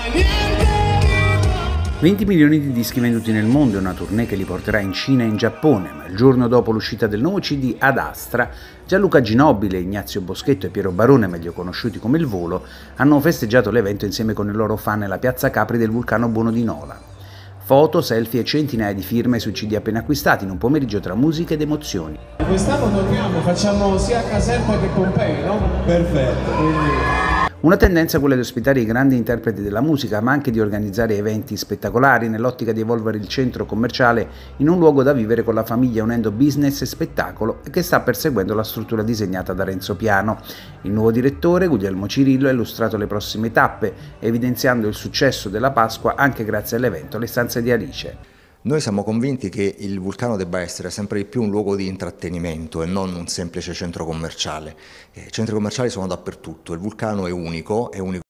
20 milioni di dischi venduti nel mondo e una tournée che li porterà in Cina e in Giappone, ma il giorno dopo l'uscita del nuovo CD Ad Astra, Gianluca Ginobili, Ignazio Boschetto e Piero Barone, meglio conosciuti come Il Volo, hanno festeggiato l'evento insieme con i loro fan nella piazza Capri del vulcano Buono di Nola. Foto, selfie e centinaia di firme sui CD appena acquistati in un pomeriggio tra musica ed emozioni. Quest'anno torniamo, facciamo sia Caserta che Pompei, no? Perfetto. Una tendenza è quella di ospitare i grandi interpreti della musica, ma anche di organizzare eventi spettacolari nell'ottica di evolvere il centro commerciale in un luogo da vivere con la famiglia unendo business e spettacolo e che sta perseguendo la struttura disegnata da Renzo Piano. Il nuovo direttore, Guglielmo Cirillo, ha illustrato le prossime tappe, evidenziando il successo della Pasqua anche grazie all'evento Le stanze di Alice. Noi siamo convinti che il Vulcano debba essere sempre di più un luogo di intrattenimento e non un semplice centro commerciale. I centri commerciali sono dappertutto, il Vulcano è unico